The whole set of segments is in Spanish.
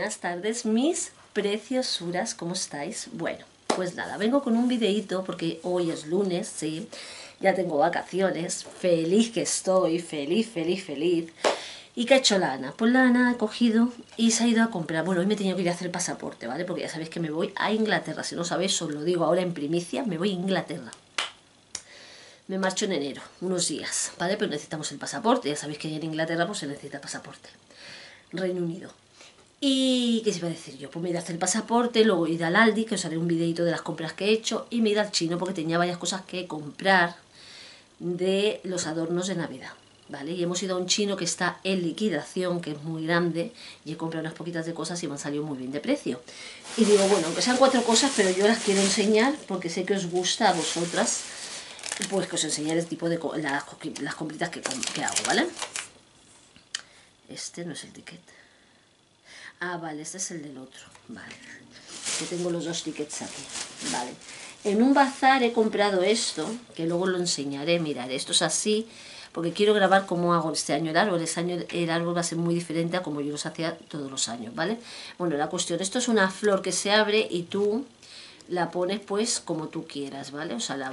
Buenas tardes, mis preciosuras, ¿cómo estáis? Bueno, pues nada, vengo con un videíto porque hoy es lunes, sí, ya tengo vacaciones, feliz que estoy, feliz. ¿Y qué ha hecho la Ana? Pues la Ana ha cogido y se ha ido a comprar. Bueno, hoy me he tenido que ir a hacer el pasaporte, ¿vale? Porque ya sabéis que me voy a Inglaterra, si no sabéis, os lo digo ahora en primicia, me voy a Inglaterra. Me marcho en enero, unos días, ¿vale? Pero necesitamos el pasaporte, ya sabéis que en Inglaterra pues se necesita pasaporte. Reino Unido. ¿Y qué se iba a decir yo? Pues me he ido a hacer el pasaporte, luego he ido al Aldi, que os haré un videito de las compras que he hecho, y me he ido al chino porque tenía varias cosas que comprar de los adornos de Navidad, ¿vale? Y hemos ido a un chino que está en liquidación, que es muy grande, y he comprado unas poquitas de cosas y me han salido muy bien de precio. Y digo, bueno, aunque sean 4 cosas, pero yo las quiero enseñar porque sé que os gusta a vosotras, pues que os enseñaré el tipo de las compritas que hago, ¿vale? Este no es el ticket. Ah, vale, este es el del otro. Vale. Que tengo los dos tickets aquí. Vale. En un bazar he comprado esto, que luego lo enseñaré. Mirad, esto es así, porque quiero grabar cómo hago este año el árbol. Este año el árbol va a ser muy diferente a como yo los hacía todos los años, ¿vale? Bueno, la cuestión, esto es una flor que se abre y tú la pones pues como tú quieras, ¿vale? O sea,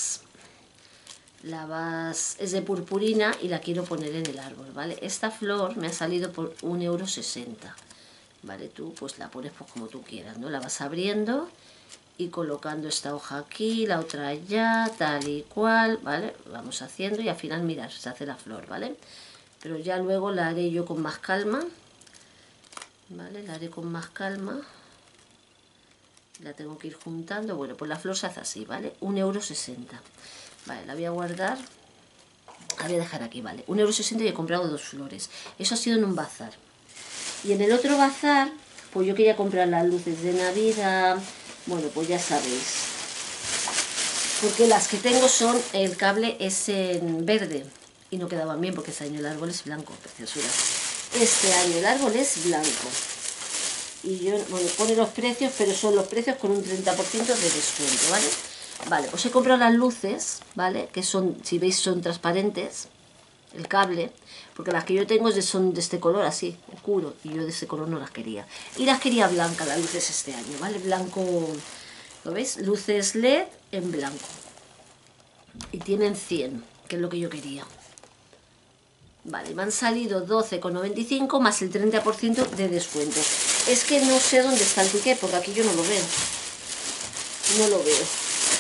es de purpurina y la quiero poner en el árbol, ¿vale? Esta flor me ha salido por 1,60 €. Vale, tú pues la pones pues como tú quieras, ¿no? La vas abriendo y colocando esta hoja aquí, la otra allá, tal y cual, ¿vale? Vamos haciendo y al final, mirad, se hace la flor, ¿vale? Pero ya luego la haré yo con más calma, ¿vale? La haré con más calma. La tengo que ir juntando. Bueno, pues la flor se hace así, ¿vale? 1,60 €. Vale, la voy a guardar. La voy a dejar aquí, ¿vale? 1,60 € y he comprado 2 flores. Eso ha sido en un bazar. Y en el otro bazar, pues yo quería comprar las luces de Navidad. Bueno, pues ya sabéis. Porque las que tengo son, el cable es en verde. Y no quedaban bien porque este año el árbol es blanco, preciosura. Este año el árbol es blanco. Y yo, bueno, pone los precios, pero son los precios con un 30% de descuento, ¿vale? Vale, pues he comprado las luces, ¿vale? Que son, si veis, son transparentes. El cable, porque las que yo tengo son de este color así, oscuro, y yo de ese color no las quería. Y las quería blancas, las luces este año, ¿vale? Blanco, ¿lo veis? Luces LED en blanco. Y tienen 100, que es lo que yo quería. Vale, me han salido 12,95 más el 30% de descuento. Es que no sé dónde está el ticket, porque aquí yo no lo veo. No lo veo.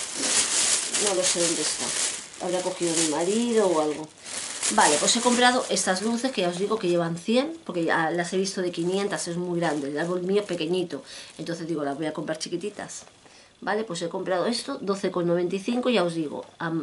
No lo sé dónde está. Habrá cogido mi marido o algo. Vale, pues he comprado estas luces que ya os digo que llevan 100, porque ya las he visto de 500, es muy grande, el árbol mío es pequeñito, entonces digo, las voy a comprar chiquititas. Vale, pues he comprado esto, 12,95, ya os digo,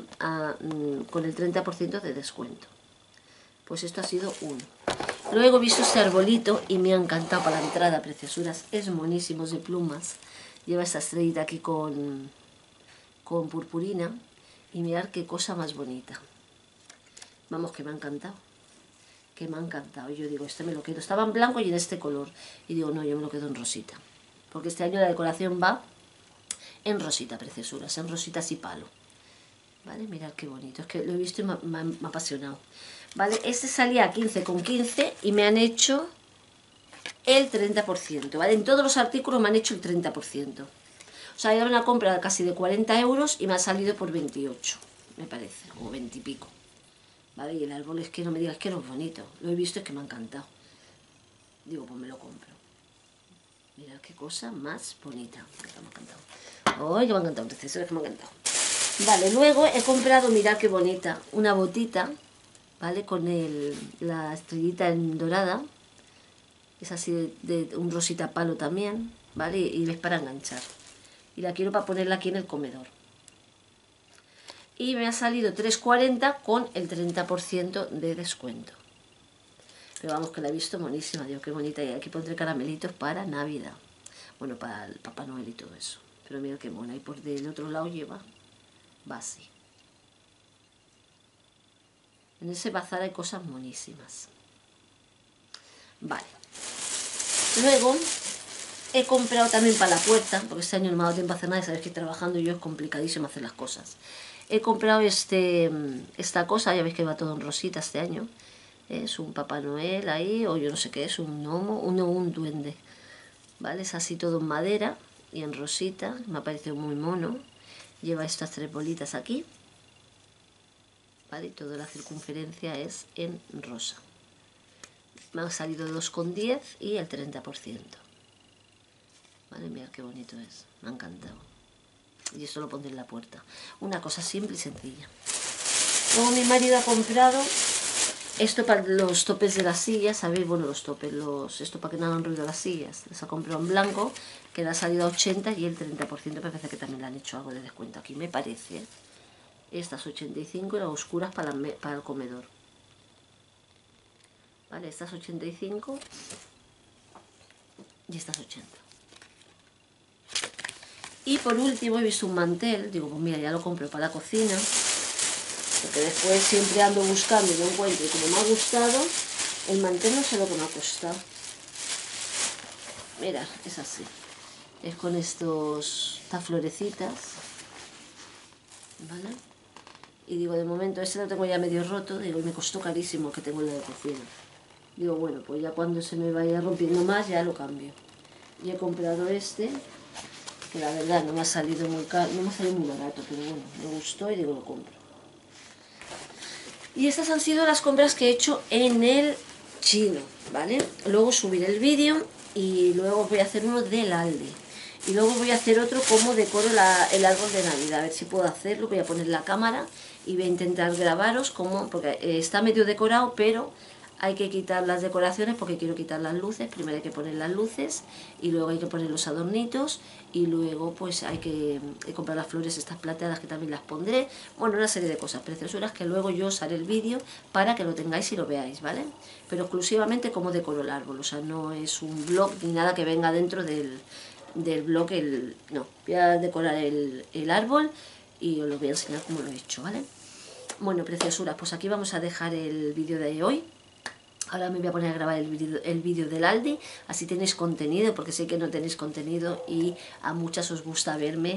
con el 30% de descuento. Pues esto ha sido uno. Luego he visto este arbolito y me ha encantado para la entrada, preciosuras, es monísimo, es de plumas. Lleva esta estrellita aquí con purpurina y mirad qué cosa más bonita. Vamos, que me ha encantado. Que me ha encantado. Y yo digo, este me lo quedo. Estaba en blanco y en este color. Y digo, no, yo me lo quedo en rosita. Porque este año la decoración va en rosita, preciosuras. En rositas y palo. ¿Vale? Mirad qué bonito. Es que lo he visto y me ha apasionado. ¿Vale? Este salía a 15,15 y me han hecho el 30%. ¿Vale? En todos los artículos me han hecho el 30%. O sea, era una compra casi de 40 € y me ha salido por 28, me parece. O 20 y pico. ¿Vale? Y el árbol es que no me digas que no es bonito. Lo he visto, es que me ha encantado. Digo, pues me lo compro. Mirad qué cosa más bonita. Que me ha encantado. ¡Ay, que me ha encantado! Es que me ha encantado. Vale, luego he comprado, mirad qué bonita, una botita, ¿vale? Con la estrellita en dorada. Es así de un rosita palo también, ¿vale? Y es para enganchar. Y la quiero para ponerla aquí en el comedor. Y me ha salido 3,40 con el 30% de descuento. Pero vamos, que la he visto monísima, digo, qué bonita. Y aquí pondré caramelitos para Navidad. Bueno, para el Papá Noel y todo eso. Pero mira qué mona. Y por del otro lado va así. En ese bazar hay cosas monísimas. Vale. Luego he comprado también para la puerta, porque este año no me ha dado tiempo a hacer nada, y sabéis que trabajando yo es complicadísimo hacer las cosas. He comprado esta cosa, ya veis que va todo en rosita este año. Es un Papá Noel ahí, o yo no sé qué es, un gnomo, un duende. ¿vale? Es así todo en madera y en rosita, me ha parecido muy mono. Lleva estas 3 bolitas aquí, ¿vale? Y toda la circunferencia es en rosa. Me han salido 2,10 y el 30%. ¿Vale? Mirad qué bonito es, me ha encantado. Y esto lo pondré en la puerta. Una cosa simple y sencilla. Luego mi marido ha comprado esto para los topes de las sillas, ¿sabéis? Bueno, los topes, esto para que no hagan ruido las sillas. Les ha comprado en blanco, que le ha salido a 80 y el 30% me parece que también le han hecho algo de descuento aquí, me parece. Estas 85 y las oscuras para el comedor. Vale, estas 85 y estas 80. Y por último he visto un mantel, digo, pues mira, ya lo compro para la cocina, porque después siempre ando buscando y no encuentro, y como me ha gustado, el mantel no sé lo que me ha costado. Mira, es así, es con estas florecitas, ¿vale? Y digo, de momento este lo tengo ya medio roto, digo, y me costó carísimo que tengo en la de cocina. Digo, bueno, pues ya cuando se me vaya rompiendo más ya lo cambio. Y he comprado este, que la verdad no me ha salido muy caro, no me ha salido muy barato, pero bueno, me gustó y digo, lo compro. Y estas han sido las compras que he hecho en el chino, ¿vale? Luego subiré el vídeo y luego voy a hacer uno del Aldi. Y luego voy a hacer otro como decoro el árbol de Navidad, a ver si puedo hacerlo. Voy a poner la cámara y voy a intentar grabaros como, porque está medio decorado, pero hay que quitar las decoraciones porque quiero quitar las luces. Primero hay que poner las luces y luego hay que poner los adornitos y luego pues hay que comprar las flores estas plateadas que también las pondré. Bueno, una serie de cosas preciosuras que luego yo os haré el vídeo para que lo tengáis y lo veáis, ¿vale? Pero exclusivamente como decoro el árbol, o sea, no es un blog ni nada que venga dentro del blog. No, voy a decorar el árbol y os lo voy a enseñar cómo lo he hecho, ¿vale? Bueno, preciosuras, pues aquí vamos a dejar el vídeo de hoy. Ahora me voy a poner a grabar el vídeo del Aldi, así tenéis contenido, porque sé que no tenéis contenido y a muchas os gusta verme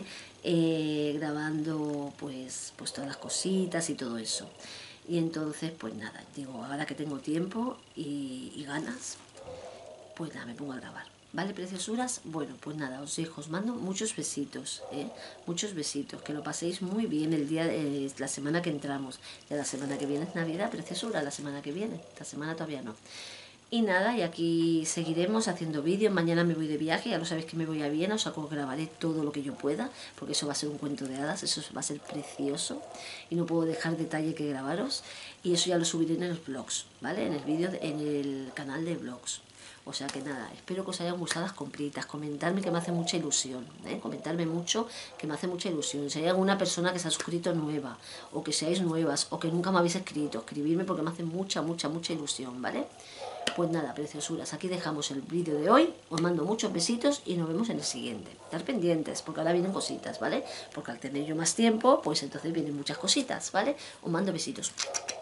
grabando pues todas las cositas y todo eso. Y entonces, pues nada, digo, ahora que tengo tiempo y ganas, pues nada, me pongo a grabar. ¿Vale, preciosuras? Bueno, pues nada, os dejo, os mando muchos besitos, muchos besitos, que lo paséis muy bien el día, la semana que entramos. Ya la semana que viene es Navidad, preciosura, la semana que viene, esta semana todavía no. Y nada, y aquí seguiremos haciendo vídeos. Mañana me voy de viaje, ya lo sabéis que me voy a Viena, os grabaré todo lo que yo pueda, porque eso va a ser un cuento de hadas, eso va a ser precioso, y no puedo dejar detalle que grabaros, y eso ya lo subiré en los vlogs, ¿vale? En el vídeo, en el canal de vlogs. O sea que nada, espero que os hayan gustado las compritas, comentadme que me hace mucha ilusión, comentarme mucho que me hace mucha ilusión. Si hay alguna persona que se ha suscrito nueva, o que seáis nuevas, o que nunca me habéis escrito, escribirme porque me hace mucha ilusión, ¿vale? Pues nada, preciosuras, aquí dejamos el vídeo de hoy, os mando muchos besitos y nos vemos en el siguiente. Estar pendientes, porque ahora vienen cositas, ¿vale? Porque al tener yo más tiempo, pues entonces vienen muchas cositas, ¿vale? Os mando besitos.